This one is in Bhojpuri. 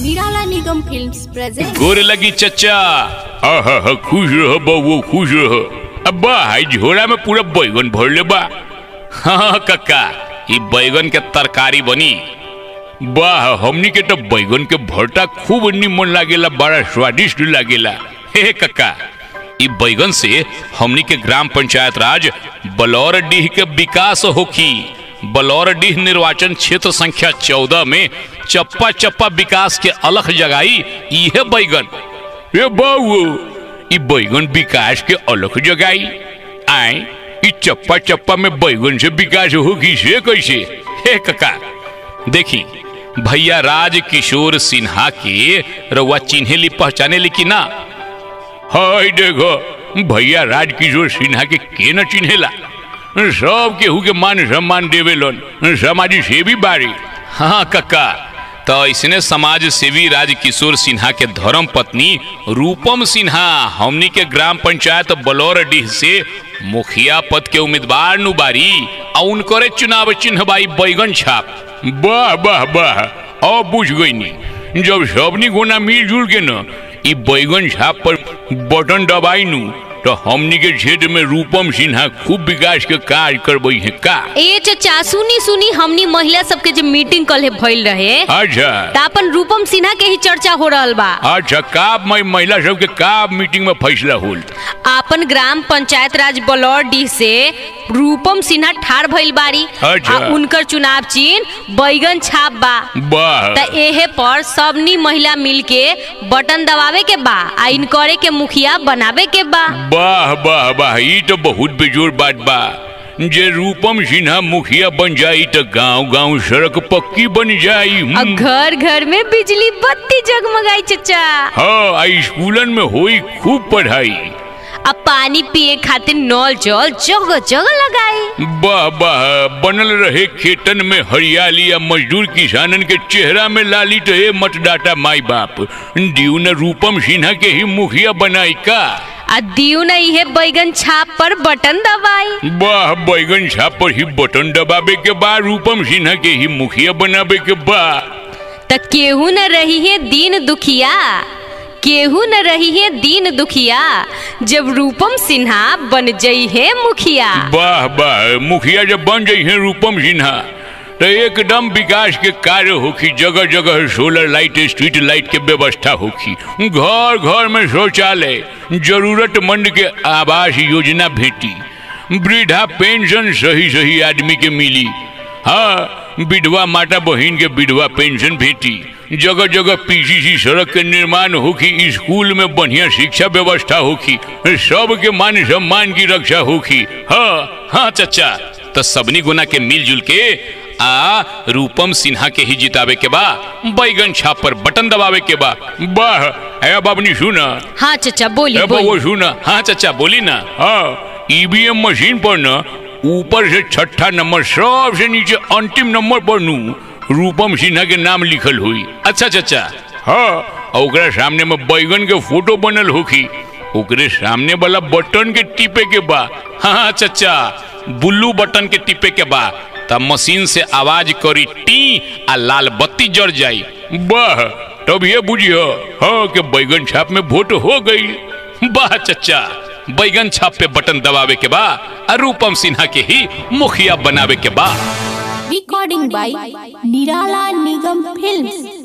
निराला निगम फिल्म्स प्रेजेंट। गोर लगी चचा। खुश रह बउओ, खुश रह। अब्बा हाई झोला में पूरा बैगन भर ले बा। हाँ कक्का, ये बैगन के तरकारी बनी। वाह, हमनी के तो बैगन के भरता खूब निमन लागेला, बड़ा स्वादिष्ट लागेला। हे कक्का, ये बैगन से हमनी के ग्राम पंचायत राज बलौरडीह के विकास होखी। बलौरडीह निर्वाचन क्षेत्र संख्या 14 में चप्पा चप्पा विकास के अलख जगाई यह बैगन। ये बाबू, ये बैगन विकास के अलख जगाई। आए, ये चप्पा चप्पा में बैगन से विकास होगी से कैसे? हे कक्का देखी, भैया राज किशोर सिन्हा के रउआ चिन्हे ली पहचाने ली कि ना? हाय देखो, भैया राज किशोर सिन्हा के न चिन्हेला। सब केहू के मान सम्मान देवेलन, समाज सेवी बारी। हाँ कक्का, तो इसने समाज सेवी राज किशोर सिन्हा के धर्म पत्नी रूपम सिन्हा हमनी के ग्राम पंचायत बलौरडीह से मुखिया पद के उम्मीदवार नु बारी। और उनकरे चुनाव चिन्ह बाई बैगन छाप। वाह वाह वाह, अब बुझ गई नी, जब सबनी गोना मिलजुल के न ई बैगन छाप पर बटन दबाई नु तो हमनी के क्षेत्र में रूपम सिन्हा खूब विकास के कार्य करबई है का? ए चचा, सुनी हमनी महिला सबके जो मीटिंग कल भइल रहे। अच्छा, तापन रूपम सिन्हा के ही चर्चा हो रहल बा। अच्छा, का महिला सबके का मीटिंग में फैसला होल? आपन ग्राम पंचायत राज बलौरडीह से रूपम सिन्हा ठार भइल बारी। अच्छा, उनकर चुनाव चिन्ह बैगन छाप बा। वाह, त एहे पर सबनी महिला मिल के बटन दबावे के बा आ इनकरे के मुखिया बनावे के बा। वाह वाह वाह, ये तो बहुत बेजोर बात बा। जे रूपम सिन्हा मुखिया बन जाई तो गांव गांव सड़क पक्की बन जाई। घर घर में बिजली बत्ती जगमगाई चचा। हाँ, स्कूलन में होई खूब पढ़ाई। अब पानी पिए खातिर नल जल जगह जगह लगाई। वाह वाह, बनल रहे खेतन में हरियाली या मजदूर किसानन के चेहरा में लाली। तो ये मतदाता माई बाप दियो न रूपम सिन्हा के ही मुखिया बनाई का? दियो न इहे बैगन छाप पर बटन दबाई। वाह, बैगन छाप पर ही बटन दबावे के बाद रूपम सिन्हा के ही मुखिया बनावे के बाद त केहू न रही है दीन दुखिया, केहू न रही है दीन दुखिया, जब रूपम सिन्हा बन जाई है मुखिया। वाह वाह, मुखिया जब बन जाई है रूपम सिन्हा तो एकदम विकास के कार्य होखी। जगह जगह सोलर लाइट, स्ट्रीट लाइट के व्यवस्था होखी। घर घर में शौचालय, जरूरतमंद के आवास योजना भेटी। वृद्धा पेंशन सही आदमी के मिली। हाँ, विधवा माता बहन के विधवा पेंशन भेटी। जगह जगह पीसीसी सड़क के निर्माण होखी। स्कूल में बढ़िया शिक्षा व्यवस्था होखी। सबके मान सम्मान की रक्षा होखी। हाँ हाँ चचा, तो सबनी गुना के मिलजुल के रूपम सिन्हा के ही जितावे के बा, बैगन छाप पर बटन दबावे के बा। वाह, है बाबनी सुना? हाँ चचा बोली। वो सुना? हाँ चचा बोली ना। हाँ, ईवीएम मशीन पर न ऊपर से छठा नंबर सबसे नीचे अंतिम नंबर पर नु रूपम सिन्हा के नाम लिखल हुई। अच्छा चचा, हाँ, ओकरा सामने में बैगन के फोटो बनल होखी। ओकरे सामने वाला बटन के टिपे के बा। हाँ चचा, बुल्लू बटन के टिपे के बा, तब मशीन से आवाज करी टी आ लाल बत्ती जड़ जाई। वाह, तब ये बुझियो हाँ कि बैगन छाप में वोट हो गई। वाह चचा, बैगन छाप पे बटन दबावे के बा और रूपम सिन्हा के ही मुखिया बनावे के बा। रिकॉर्डिंग बाय निराला निगम फिल्म्स।